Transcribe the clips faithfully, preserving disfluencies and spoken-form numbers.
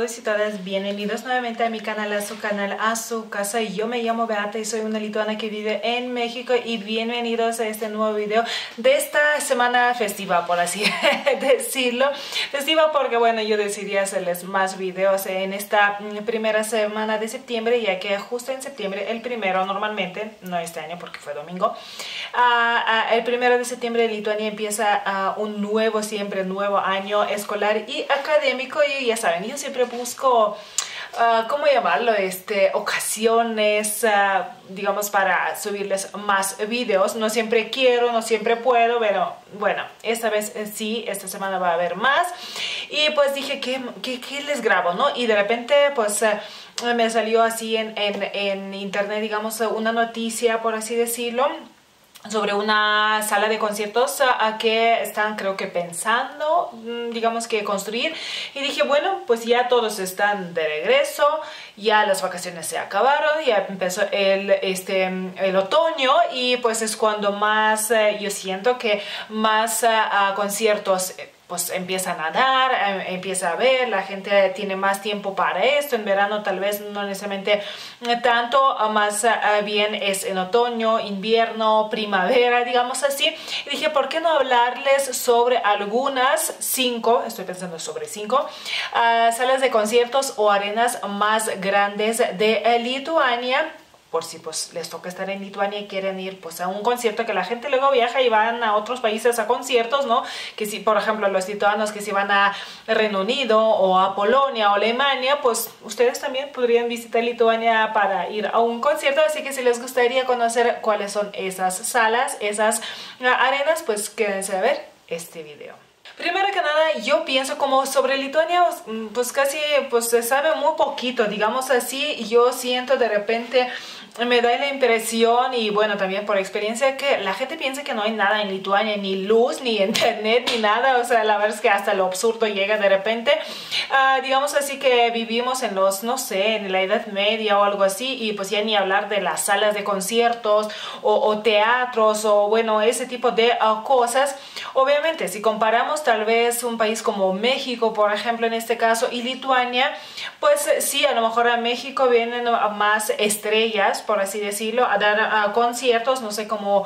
todos y todas, bienvenidos nuevamente a mi canal, a su canal, a su casa. Yo me llamo Beata y soy una lituana que vive en México, y bienvenidos a este nuevo video de esta semana festiva, por así decirlo. Festiva porque, bueno, yo decidí hacerles más videos en esta primera semana de septiembre, ya que justo en septiembre, el primero normalmente, no este año porque fue domingo, uh, uh, el primero de septiembre en Lituania empieza uh, un nuevo, siempre nuevo año escolar y académico. Y ya saben, yo siempre busco, uh, ¿cómo llamarlo? Este, ocasiones, uh, digamos, para subirles más videos. No siempre quiero, no siempre puedo, pero bueno, esta vez eh, sí, esta semana va a haber más. Y pues dije, ¿qué, qué, qué les grabo, no? Y de repente, pues... Uh, me salió así en, en, en internet, digamos, una noticia, por así decirlo, sobre una sala de conciertos a que están, creo que pensando, digamos, que construir. Y dije, bueno, pues ya todos están de regreso, ya las vacaciones se acabaron, ya empezó el, este, el otoño, y pues es cuando más, eh, yo siento que más uh, conciertos pues empiezan a dar, eh, empieza a ver, la gente tiene más tiempo para esto. En verano tal vez no necesariamente tanto, más eh, bien es en otoño, invierno, primavera, digamos así. Y dije, ¿por qué no hablarles sobre algunas cinco, estoy pensando sobre cinco, uh, salas de conciertos o arenas más grandes de eh, Lituania? Por si pues les toca estar en Lituania y quieren ir pues a un concierto, que la gente luego viaja y van a otros países a conciertos, ¿no? Que si, por ejemplo, los lituanos que si van a Reino Unido o a Polonia o Alemania, pues ustedes también podrían visitar Lituania para ir a un concierto. Así que si les gustaría conocer cuáles son esas salas, esas arenas, pues quédense a ver este video. Primero que nada, yo pienso como sobre Lituania, pues casi pues se sabe muy poquito, digamos así. Y yo siento de repente, me da la impresión, y bueno, también por experiencia, que la gente piensa que no hay nada en Lituania, ni luz, ni internet, ni nada. O sea, la verdad es que hasta lo absurdo llega de repente. Uh, digamos así que vivimos en los, no sé, en la Edad Media o algo así, y pues ya ni hablar de las salas de conciertos o, o teatros o bueno, ese tipo de uh, cosas. Obviamente, si comparamos tal vez un país como México, por ejemplo, en este caso, y Lituania, pues sí, a lo mejor a México vienen más estrellas, por así decirlo, a dar a conciertos, no sé, como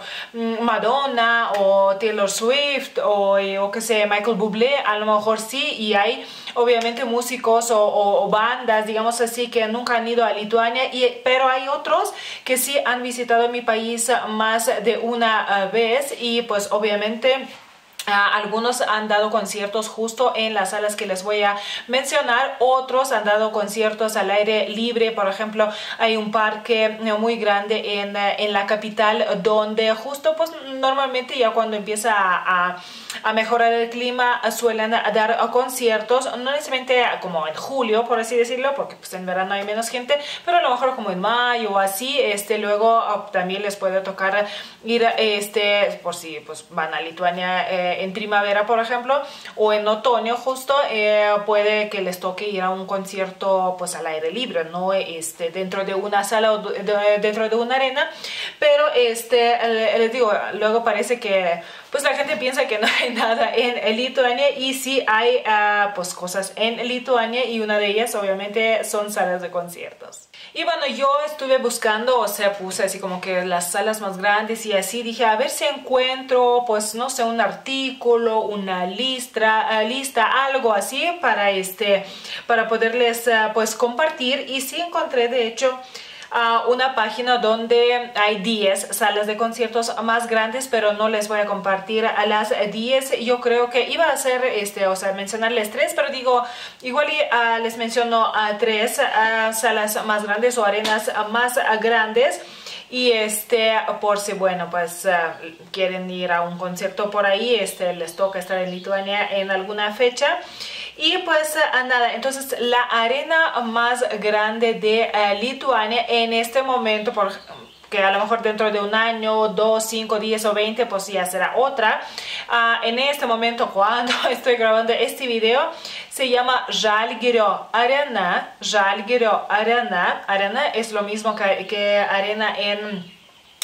Madonna o Taylor Swift o, o que sé, Michael Bublé, a lo mejor sí, y hay obviamente músicos o, o, o bandas, digamos así, que nunca han ido a Lituania, y, pero hay otros que sí han visitado mi país más de una uh, vez, y pues obviamente... Uh, algunos han dado conciertos justo en las salas que les voy a mencionar, otros han dado conciertos al aire libre. Por ejemplo, hay un parque muy grande en, en la capital, donde justo pues normalmente ya cuando empieza a, a, a mejorar el clima suelen dar conciertos, no necesariamente como en julio, por así decirlo, porque pues en verano hay menos gente, pero a lo mejor como en mayo o así. Este, luego uh, también les puede tocar ir, este, por si pues van a Lituania eh, en primavera, por ejemplo, o en otoño justo, eh, puede que les toque ir a un concierto pues al aire libre, no este, dentro de una sala o de, dentro de una arena. Pero este, les digo, luego parece que pues la gente piensa que no hay nada en Lituania, y sí hay uh, pues cosas en Lituania, y una de ellas obviamente son salas de conciertos. Y bueno, yo estuve buscando, o sea, puse así como que las salas más grandes y así, dije a ver si encuentro, pues no sé, un artículo, una lista, uh, lista, algo así para este, para poderles uh, pues compartir. Y sí encontré, de hecho, Uh, una página donde hay diez salas de conciertos más grandes, pero no les voy a compartir a las diez. Yo creo que iba a hacer, este, o sea, mencionarles tres, pero digo, igual y, uh, les menciono a uh, tres uh, salas más grandes o arenas más uh, grandes. Y este, por si, bueno, pues uh, quieren ir a un concierto por ahí, este, les toca estar en Lituania en alguna fecha. Y pues uh, nada, entonces la arena más grande de uh, Lituania en este momento, por que a lo mejor dentro de un año, dos, cinco, diez o veinte, pues ya será otra. Uh, en este momento, cuando estoy grabando este video, se llama Žalgirio Arena. Žalgirio Arena. Arena es lo mismo que, que arena en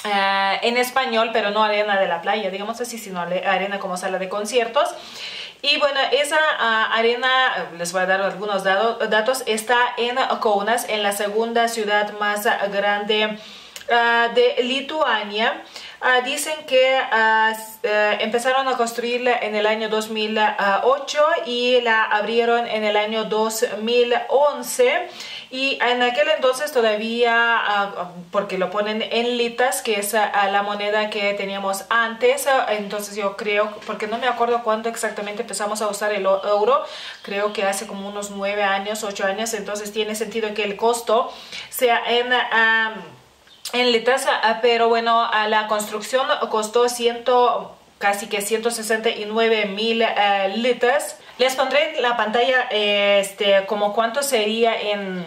Uh, en español, pero no arena de la playa, digamos así, sino arena como sala de conciertos. Y bueno, esa uh, arena, les voy a dar algunos dado, datos, está en Kaunas, en la segunda ciudad más uh, grande uh, de Lituania. Uh, dicen que uh, uh, empezaron a construirla en el año dos mil ocho y la abrieron en el año dos mil once. Y en aquel entonces todavía, uh, porque lo ponen en litas, que es uh, la moneda que teníamos antes, uh, entonces yo creo, porque no me acuerdo cuándo exactamente empezamos a usar el euro, creo que hace como unos nueve años, ocho años, entonces tiene sentido que el costo sea en... Uh, en litas, pero bueno, a la construcción costó ciento, casi que ciento sesenta y nueve mil uh, litas. Les pondré en la pantalla este, como cuánto sería en,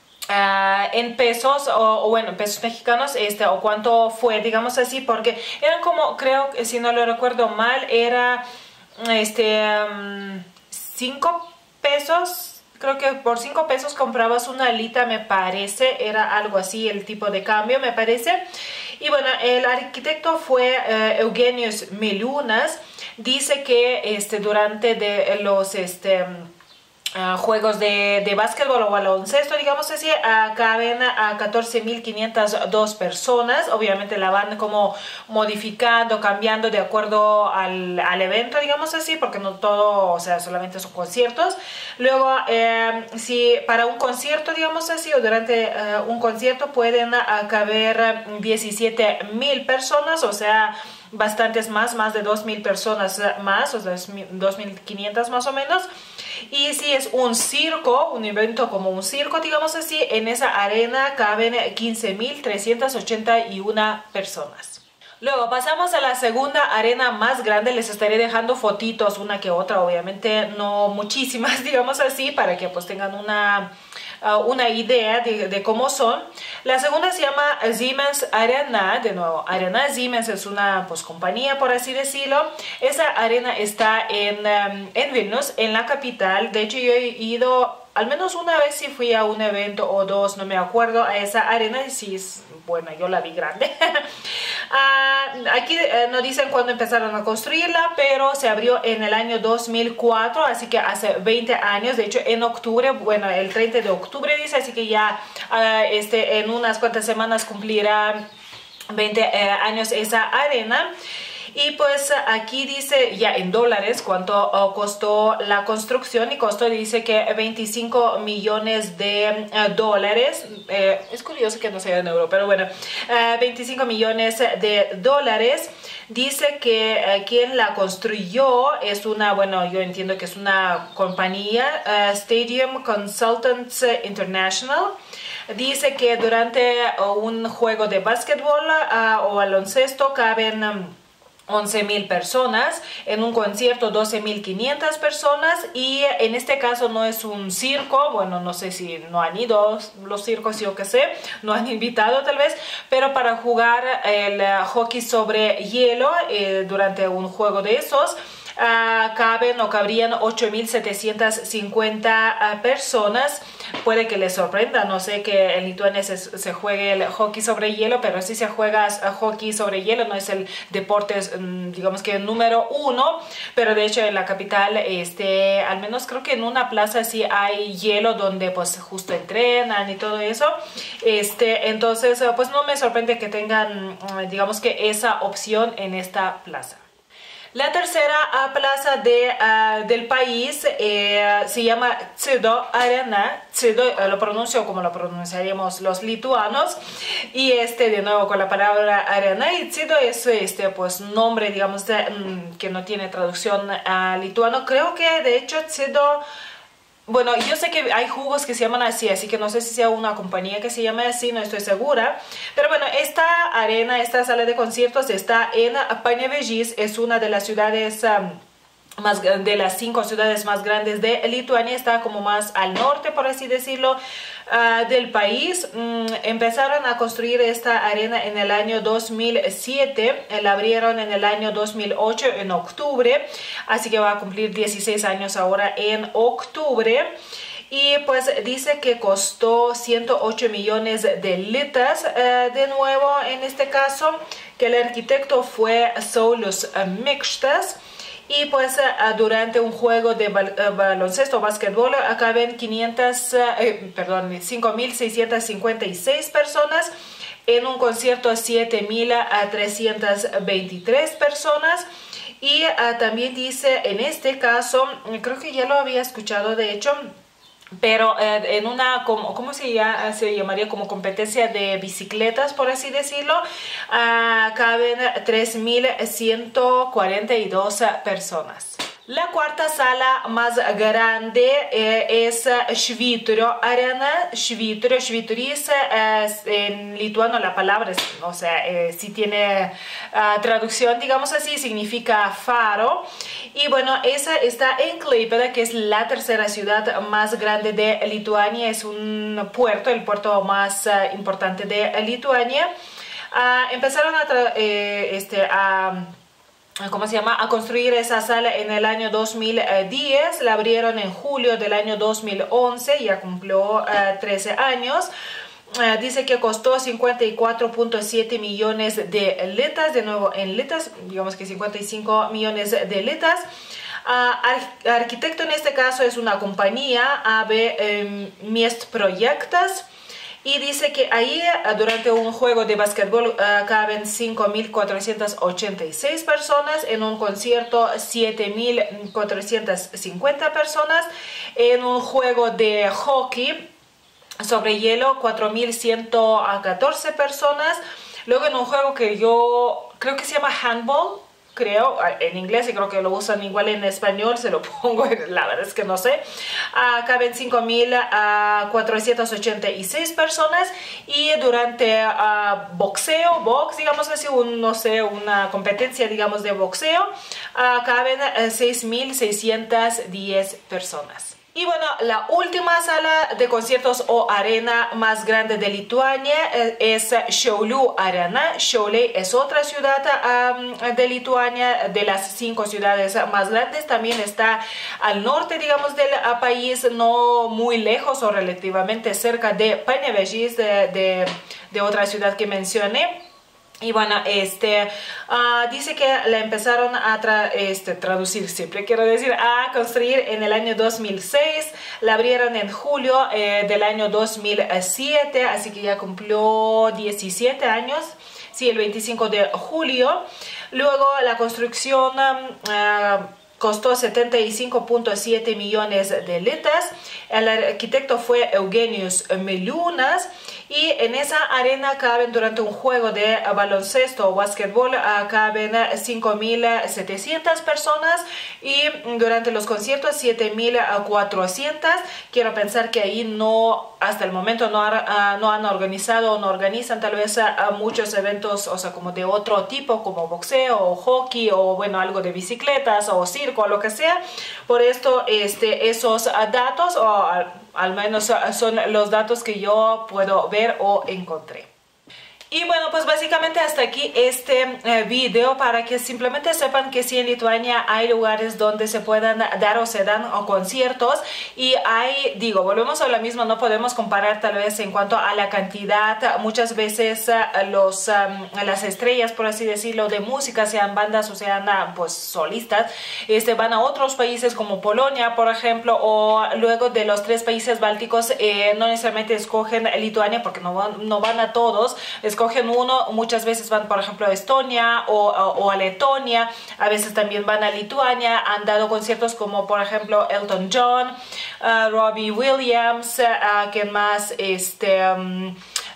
uh, en pesos o, o bueno, pesos mexicanos, este, o cuánto fue, digamos así, porque eran como, creo que si no lo recuerdo mal, era este, um, cinco pesos. Creo que por cinco pesos comprabas una alita, me parece, era algo así el tipo de cambio, me parece. Y bueno, el arquitecto fue uh, Eugenius Melunas. Dice que este, durante de los... Este, Uh, juegos de, de básquetbol o baloncesto, digamos así, uh, caben a catorce mil quinientas dos personas. Obviamente la van como modificando, cambiando de acuerdo al, al evento, digamos así, porque no todo, o sea, solamente son conciertos. Luego, eh, si para un concierto, digamos así, o durante uh, un concierto pueden uh, caber diecisiete mil personas, o sea, bastantes más, más de dos mil personas más, o sea, dos mil quinientas más o menos. Y si es un circo, un evento como un circo, digamos así, en esa arena caben quince mil trescientas ochenta y una personas. Luego pasamos a la segunda arena más grande. Les estaré dejando fotitos, una que otra, obviamente no muchísimas, digamos así, para que pues tengan una... Uh, una idea de, de cómo son. La segunda se llama Siemens Arena. De nuevo, Arena Siemens es una pues, compañía, por así decirlo. Esa arena está en, um, en Vilnius, en la capital. De hecho, yo he ido al menos una vez, si fui a un evento o dos, no me acuerdo, a esa arena. Y sí, es, bueno, yo la vi grande. uh, aquí uh, no dicen cuándo empezaron a construirla, pero se abrió en el año dos mil cuatro, así que hace veinte años. De hecho, en octubre, bueno, el treinta de octubre dice, así que ya uh, este, en unas cuantas semanas cumplirá veinte eh, años esa arena. Y pues aquí dice ya en dólares cuánto uh, costó la construcción, y costó, dice que veinticinco millones de uh, dólares. Eh, es curioso que no sea en euro, pero bueno, uh, veinticinco millones de dólares. Dice que uh, quien la construyó es una, bueno, yo entiendo que es una compañía, uh, Stadium Consultants International. Dice que durante uh, un juego de básquetbol uh, o baloncesto caben... Um, once mil personas, en un concierto doce mil quinientas personas, y en este caso no es un circo. Bueno, no sé si no han ido los circos, yo que sé, no han invitado tal vez, pero para jugar el uh, hockey sobre hielo eh, durante un juego de esos, Uh, caben o cabrían ocho mil setecientas cincuenta uh, personas. Puede que les sorprenda, no sé que en Lituania se, se juegue el hockey sobre hielo, pero si se juega uh, hockey sobre hielo, no es el deporte, um, digamos que el número uno, pero de hecho en la capital, este, al menos creo que en una plaza sí hay hielo donde pues justo entrenan y todo eso. Este, entonces, uh, pues no me sorprende que tengan, uh, digamos que esa opción en esta plaza. La tercera uh, plaza de, uh, del país eh, se llama Tzido Arena. Tzido uh, lo pronuncio como lo pronunciaríamos los lituanos. Y este, de nuevo, con la palabra arena. Y Tzido es este, pues, nombre, digamos, de, um, que no tiene traducción a uh, lituano. Creo que, de hecho, Tzido... Bueno, yo sé que hay jugos que se llaman así, así que no sé si sea una compañía que se llame así, no estoy segura. Pero bueno, esta arena, esta sala de conciertos está en Panevėžys, es una de las ciudades... Um, más de las cinco ciudades más grandes de Lituania, está como más al norte, por así decirlo, uh, del país. Mm, empezaron a construir esta arena en el año dos mil siete, la abrieron en el año dos mil ocho, en octubre, así que va a cumplir dieciséis años ahora en octubre. y pues dice que costó ciento ocho millones de litas, uh, de nuevo en este caso, que el arquitecto fue Saulus Mixtas. Y pues uh, durante un juego de bal uh, baloncesto o básquetbol acaben quinientas, uh, eh, perdón, cinco mil seiscientas cincuenta y seis personas. En un concierto siete mil trescientas veintitrés personas. Y uh, también dice en este caso, creo que ya lo había escuchado de hecho, pero eh, en una, como, ¿cómo se, llama? Se llamaría? Como competencia de bicicletas, por así decirlo, uh, caben tres mil ciento cuarenta y dos personas. La cuarta sala más grande eh, es Švyturio Arena. Švyturio, Švyturys, eh, en lituano la palabra, es, o sea, eh, si tiene uh, traducción, digamos así, significa faro. Y bueno, esa está en Klaipėda, que es la tercera ciudad más grande de Lituania. Es un puerto, el puerto más uh, importante de Lituania. Uh, empezaron a... Eh, este, a ¿Cómo se llama? A construir esa sala en el año dos mil diez, la abrieron en julio del año dos mil once, ya cumplió uh, trece años. Uh, dice que costó cincuenta y cuatro punto siete millones de litas, de nuevo en litas, digamos que cincuenta y cinco millones de litas. Uh, ar arquitecto en este caso es una compañía, A B um, Miest Projektas. Y dice que ahí durante un juego de básquetbol uh, caben cinco mil cuatrocientas ochenta y seis personas, en un concierto siete mil cuatrocientas cincuenta personas, en un juego de hockey sobre hielo cuatro mil ciento catorce personas, luego en un juego que yo creo que se llama handball, creo, en inglés, y creo que lo usan igual en español, se lo pongo, la verdad es que no sé. Uh, caben cinco mil cuatrocientas ochenta y seis personas, y durante uh, boxeo, box, digamos así, un, no sé, una competencia, digamos, de boxeo, uh, caben uh, seis mil seiscientas diez personas. Y bueno, la última sala de conciertos o arena más grande de Lituania es Šiaulių Arena. Šiauliai es otra ciudad um, de Lituania, de las cinco ciudades más grandes. También está al norte, digamos, del uh, país, no muy lejos o relativamente cerca de Panevėžys, de, de, de otra ciudad que mencioné. Y bueno, este, uh, dice que la empezaron a tra este, traducir, siempre quiero decir, a construir en el año dos mil seis, la abrieron en julio eh, del año dos mil siete, así que ya cumplió diecisiete años, sí, el veinticinco de julio. Luego la construcción uh, costó setenta y cinco punto siete millones de litas. El arquitecto fue Eugenijus Miliūnas. Y en esa arena caben durante un juego de baloncesto o básquetbol, uh, caben cinco mil setecientas personas, y durante los conciertos siete mil cuatrocientas. Quiero pensar que ahí no, hasta el momento no, uh, no han organizado o no organizan tal vez uh, muchos eventos, o sea, como de otro tipo, como boxeo o hockey o bueno, algo de bicicletas o circo o lo que sea. Por esto, este, esos uh, datos, o uh, al menos son los datos que yo puedo ver o encontré. Y bueno, pues básicamente hasta aquí este eh, video, para que simplemente sepan que sí, en Lituania hay lugares donde se puedan dar o se dan o conciertos, y hay, digo, volvemos a lo mismo, no podemos comparar tal vez en cuanto a la cantidad. Muchas veces uh, los, um, las estrellas, por así decirlo, de música, sean bandas o sean uh, pues solistas, este, van a otros países como Polonia, por ejemplo, o luego de los tres países bálticos, eh, no necesariamente escogen Lituania porque no van, no van a todos, escogen uno. Muchas veces van, por ejemplo, a Estonia o, o, o a Letonia, a veces también van a Lituania. Han dado conciertos como, por ejemplo, Elton John, uh, Robbie Williams, uh, ¿quién más? Este... Um,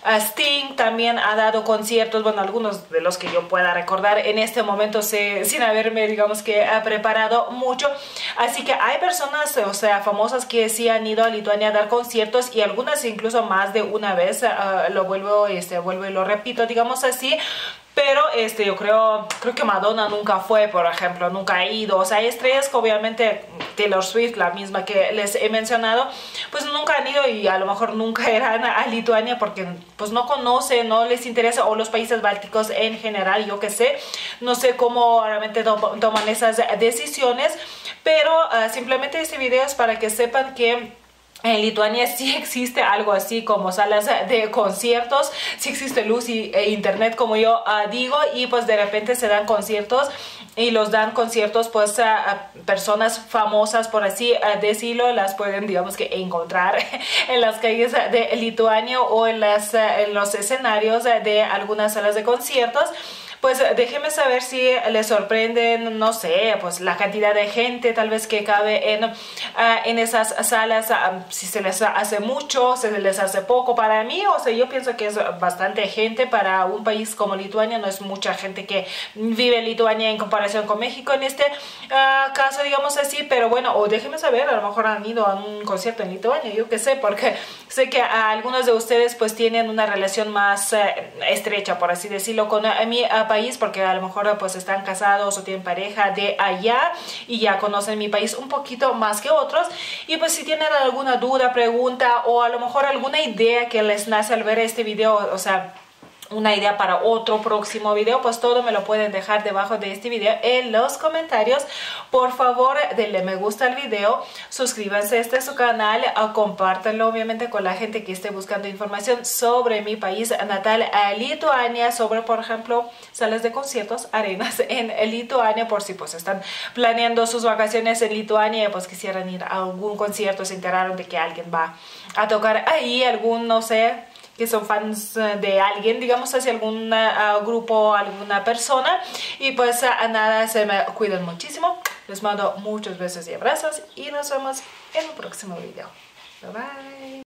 Sting también ha dado conciertos, bueno, algunos de los que yo pueda recordar en este momento, se, sin haberme, digamos que, ha preparado mucho. Así que hay personas, o sea, famosas, que sí han ido a Lituania a dar conciertos, y algunas incluso más de una vez. Uh, lo vuelvo, este, vuelvo y lo repito, digamos así. Pero este, yo creo, creo que Madonna nunca fue, por ejemplo, nunca ha ido. O sea, hay estrellas que obviamente, Taylor Swift, la misma que les he mencionado, pues nunca han ido, y a lo mejor nunca irán a Lituania porque pues no conocen, no les interesa, o los países bálticos en general, yo qué sé. No sé cómo realmente to toman esas decisiones, pero uh, simplemente este video es para que sepan que En Lituania sí existe algo así como salas de conciertos, sí existe luz y, e internet como yo uh, digo, y pues de repente se dan conciertos y los dan conciertos pues a, a personas famosas, por así uh, decirlo, las pueden digamos que encontrar en las calles de Lituania o en, las, uh, en los escenarios de algunas salas de conciertos. Pues déjenme saber si les sorprenden, no sé, pues la cantidad de gente tal vez que cabe en, uh, en esas salas, uh, si se les hace mucho, se les hace poco. Para mí, o sea, yo pienso que es bastante gente para un país como Lituania, no es mucha gente que vive en Lituania en comparación con México en este uh, caso, digamos así, pero bueno, o déjenme saber, a lo mejor han ido a un concierto en Lituania, yo qué sé, porque sé que uh, algunos de ustedes pues tienen una relación más uh, estrecha, por así decirlo, con uh, mi uh, país, porque a lo mejor pues están casados o tienen pareja de allá y ya conocen mi país un poquito más que otros. Y pues si tienen alguna duda, pregunta o a lo mejor alguna idea que les nace al ver este video, o sea, una idea para otro próximo video, pues todo me lo pueden dejar debajo de este video en los comentarios. Por favor, denle me gusta al video, suscríbanse a este su canal, compártanlo obviamente con la gente que esté buscando información sobre mi país natal, a Lituania, sobre por ejemplo salas de conciertos, arenas en Lituania, por si pues están planeando sus vacaciones en Lituania y pues quisieran ir a algún concierto, se enteraron de que alguien va a tocar ahí, algún, no sé, que son fans de alguien, digamos así, algún uh, grupo, alguna persona. Y pues uh, nada, se me cuidan muchísimo. Les mando muchos besos y abrazos y nos vemos en un próximo video. Bye bye.